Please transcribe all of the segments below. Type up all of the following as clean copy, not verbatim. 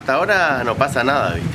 hasta ahora no pasa nada, ¿viste?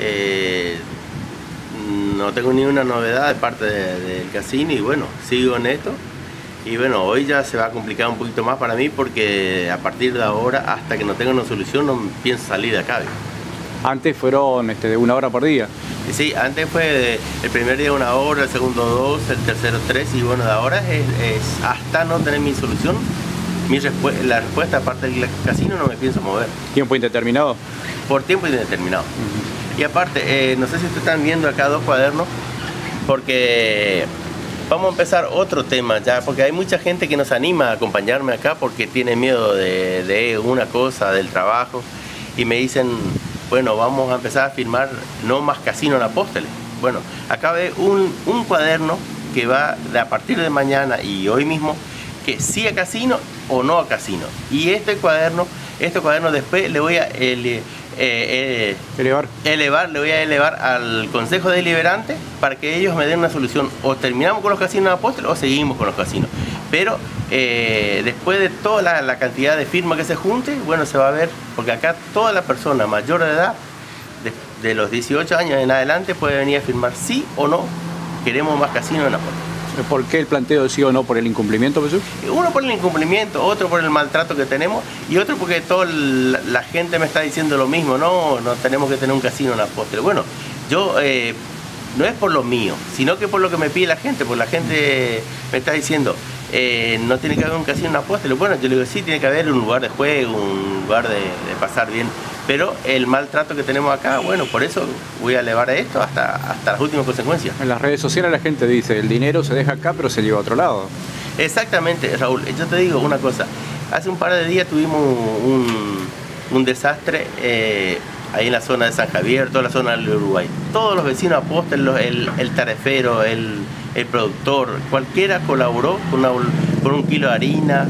No tengo ni una novedad de parte del casino y bueno, sigo en esto. Y bueno, hoy ya se va a complicar un poquito más para mí porque a partir de ahora, hasta que no tenga una solución, no pienso salir de acá, ¿viste? Antes fueron de 1 hora por día. Sí, antes fue el primer día 1 hora, el segundo 2, el tercero 3 y bueno, de ahora es hasta no tener mi solución, la respuesta aparte del casino no me pienso mover. ¿Tiempo indeterminado? Por tiempo indeterminado. Y aparte, no sé si ustedes están viendo acá 2 cuadernos, porque vamos a empezar otro tema ya, porque hay mucha gente que nos anima a acompañarme acá porque tiene miedo de una cosa, del trabajo, y me dicen, bueno, vamos a empezar a firmar no más casino en Apóstoles. Bueno, acá ve un cuaderno que va de a partir de mañana y hoy mismo, que sí a casino o no a casino. Y este cuaderno después le voy a elevar al Consejo Deliberante para que ellos me den una solución. O terminamos con los casinos de Apóstoles o seguimos con los casinos. Pero después de toda la cantidad de firmas que se junte, bueno, se va a ver, porque acá toda la persona mayor de edad, de los 18 años en adelante, puede venir a firmar sí o no, queremos más casinos en Apóstoles. ¿Por qué el planteo de sí o no? ¿Por el incumplimiento, Jesús? Uno por el incumplimiento, otro por el maltrato que tenemos y otro porque toda la gente me está diciendo lo mismo, no tenemos que tener un casino en Apóstoles. Bueno, yo no es por lo mío, sino que por lo que me pide la gente, porque la gente me está diciendo, no tiene que haber un casino en Apóstoles. Bueno, yo le digo, sí, tiene que haber un lugar de juego, un lugar de pasar bien, pero el maltrato que tenemos acá, bueno, por eso voy a elevar esto hasta las últimas consecuencias. En las redes sociales la gente dice, el dinero se deja acá, pero se lleva a otro lado. Exactamente, Raúl, yo te digo una cosa, hace un par de días tuvimos un desastre ahí en la zona de San Javier, toda la zona del Uruguay. Todos los vecinos Apóstoles, el tarefero, el productor, cualquiera colaboró con un kilo de harina,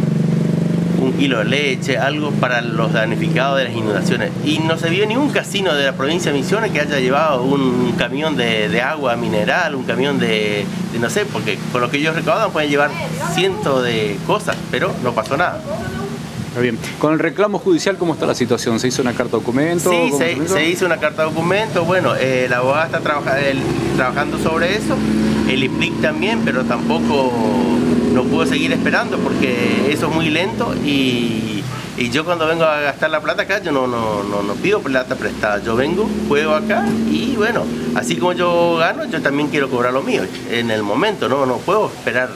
1 kilo de leche, algo para los damnificados de las inundaciones. Y no se vio ni un casino de la provincia de Misiones que haya llevado un camión de agua mineral, un camión de no sé, porque con lo que ellos recaudan pueden llevar cientos de cosas, pero no pasó nada. Está bien. Con el reclamo judicial, ¿cómo está la situación? ¿Se hizo una carta documento? Sí, se hizo una carta documento. Bueno, la abogada está trabajando sobre eso, el IPLIC también, pero tampoco no puedo seguir esperando porque eso es muy lento y yo cuando vengo a gastar la plata acá, yo no pido plata prestada, yo vengo, juego acá y bueno, así como yo gano, yo también quiero cobrar lo mío en el momento, no puedo esperar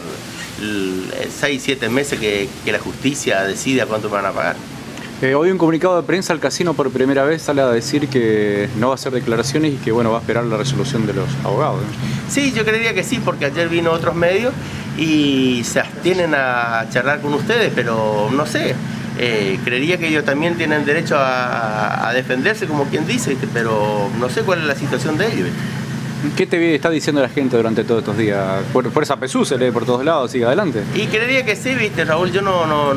6, 7 meses que la justicia decida cuánto me van a pagar. Hoy un comunicado de prensa al casino por primera vez sale a decir que no va a hacer declaraciones y que bueno, va a esperar la resolución de los abogados. Sí, yo creería que sí, porque ayer vino otros medios y se abstienen a charlar con ustedes, pero no sé, creería que ellos también tienen derecho a defenderse como quien dice, pero no sé cuál es la situación de ellos. ¿Qué te está diciendo la gente durante todos estos días? Por esa PSU se lee por todos lados, sigue adelante. Y creería que sí, viste, Raúl, yo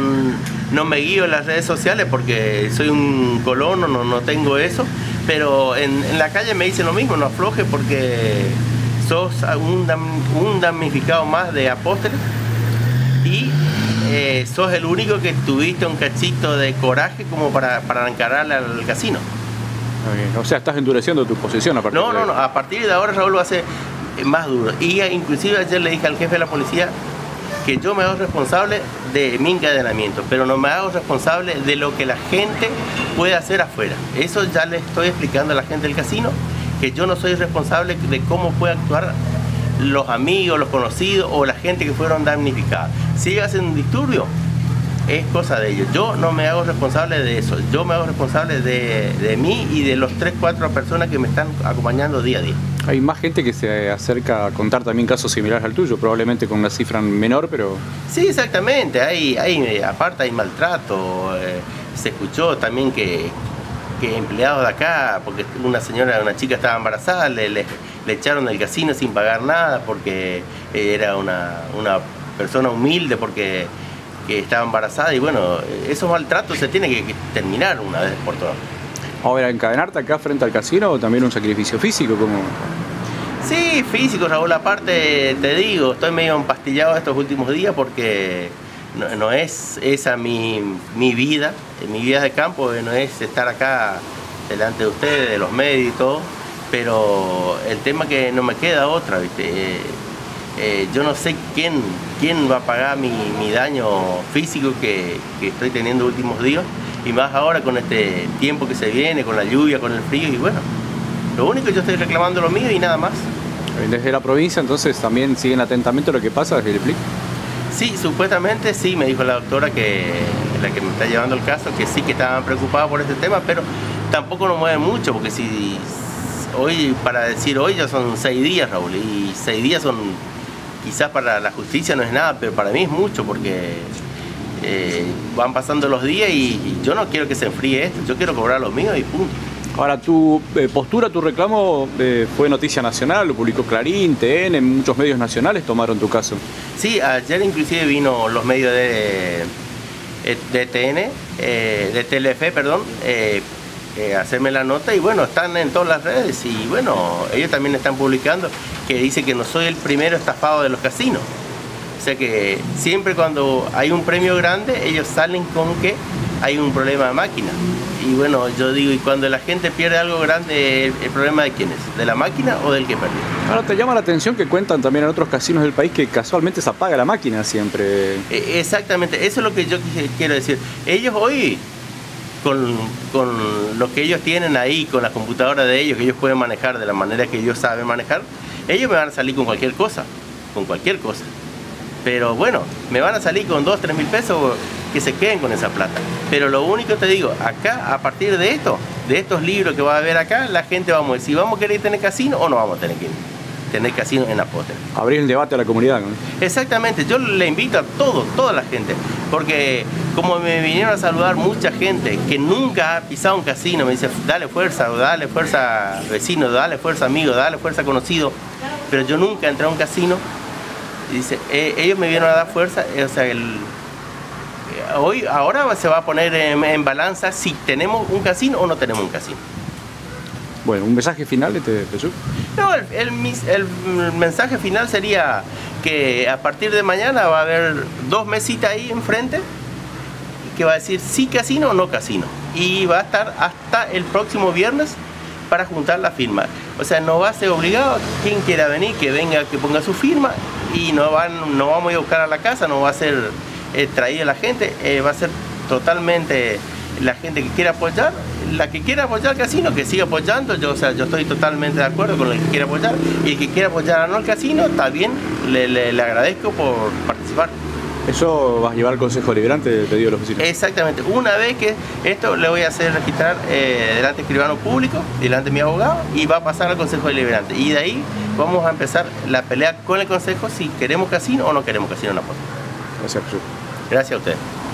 no me guío en las redes sociales porque soy un colono, no tengo eso, pero en la calle me dicen lo mismo, no aflojes porque sos un damnificado más de Apóstoles y sos el único que tuviste un cachito de coraje como para encararle al casino. O sea, estás endureciendo tu posición a partir de ahora. No, a partir de ahora Raúl va a ser más duro. Y inclusive ayer le dije al jefe de la policía que yo me hago responsable de mi encadenamiento, pero no me hago responsable de lo que la gente puede hacer afuera. Eso ya le estoy explicando a la gente del casino, que yo no soy responsable de cómo puede actuar los amigos, los conocidos o la gente que fueron damnificadas. Si ellos hacen un disturbio, es cosa de ellos. Yo no me hago responsable de eso. Yo me hago responsable de mí y de los 3, 4 personas que me están acompañando día a día. Hay más gente que se acerca a contar también casos similares al tuyo, probablemente con una cifra menor, pero... Sí, exactamente. Aparte hay maltrato. Se escuchó también que empleados de acá, porque una chica estaba embarazada, le echaron del casino sin pagar nada porque era una persona humilde, porque que estaba embarazada y bueno, esos maltratos se tienen que terminar una vez por todas. Ahora, ¿encadenarte acá frente al casino o también un sacrificio físico? ¿Cómo? Sí, físico, Raúl, aparte te digo, estoy medio empastillado estos últimos días porque no es esa mi vida de campo, no es estar acá delante de ustedes, de los medios y todo, pero el tema que no me queda otra, ¿viste? Yo no sé quién va a pagar mi daño físico que estoy teniendo últimos días, y más ahora con este tiempo que se viene, con la lluvia, con el frío, y bueno, lo único que yo estoy reclamando lo mío y nada más. Desde la provincia entonces también siguen atentamente lo que pasa desde el PLIC. Sí, supuestamente sí, me dijo la doctora, la que me está llevando el caso, que sí que estaban preocupados por este tema, pero tampoco nos mueve mucho, porque si hoy, para decir hoy, ya son 6 días, Raúl, y 6 días son, quizás para la justicia no es nada, pero para mí es mucho, porque van pasando los días y yo no quiero que se enfríe esto, yo quiero cobrar lo mío y punto. Ahora, tu postura, tu reclamo fue noticia nacional, lo publicó Clarín, TN, muchos medios nacionales tomaron tu caso. Sí, ayer inclusive vino los medios de TN, de Telefe, perdón, a hacerme la nota, y bueno, están en todas las redes, y bueno, ellos también están publicando que dice que no soy el primero estafado de los casinos. O sea que siempre cuando hay un premio grande, ellos salen con que hay un problema de máquina. Y bueno, yo digo, y cuando la gente pierde algo grande, ¿el problema de quién es? ¿De la máquina o del que perdió? Ahora, te llama la atención que cuentan también en otros casinos del país que casualmente se apaga la máquina siempre. Exactamente, eso es lo que yo quiero decir. Ellos hoy, con lo que ellos tienen ahí, con la computadora de ellos, que ellos pueden manejar de la manera que ellos saben manejar, ellos me van a salir con cualquier cosa, Pero bueno, me van a salir con 2, 3 mil pesos, que se queden con esa plata. Pero lo único que te digo, acá, a partir de estos libros que va a haber acá, la gente vamos a decir, ¿vamos a querer tener casino o no vamos a tener casino en Apóstol? Abrir el debate a la comunidad, ¿no? Exactamente, yo le invito a toda la gente, porque como me vinieron a saludar mucha gente que nunca ha pisado un casino, me dice, dale fuerza vecino, dale fuerza amigo, dale fuerza conocido, pero yo nunca entré a un casino. Y dice, ellos me vinieron a dar fuerza, o sea, ahora se va a poner en balanza si tenemos un casino o no tenemos un casino. Bueno, ¿un mensaje final Jesús? No, el mensaje final sería que a partir de mañana va a haber 2 mesitas ahí enfrente que va a decir sí casino o no casino, y va a estar hasta el próximo viernes para juntar la firma. O sea, no va a ser obligado, quien quiera venir, que venga, que ponga su firma, y no vamos a ir a buscar a la casa, no va a ser traída la gente, va a ser totalmente la gente que quiera apoyar, la que quiera apoyar el casino, que siga apoyando. Yo estoy totalmente de acuerdo con el que quiera apoyar, y el que quiera apoyar a no el casino, está bien, le agradezco por participar. ¿Eso vas a llevar al Consejo Deliberante del pedido de los vecinos? Exactamente. Una vez que esto le voy a hacer registrar delante del escribano público, delante de mi abogado, y va a pasar al Consejo Deliberante. Y de ahí vamos a empezar la pelea con el Consejo si queremos casino o no queremos casino en Apóstol. Gracias, Jesús. Gracias a ustedes.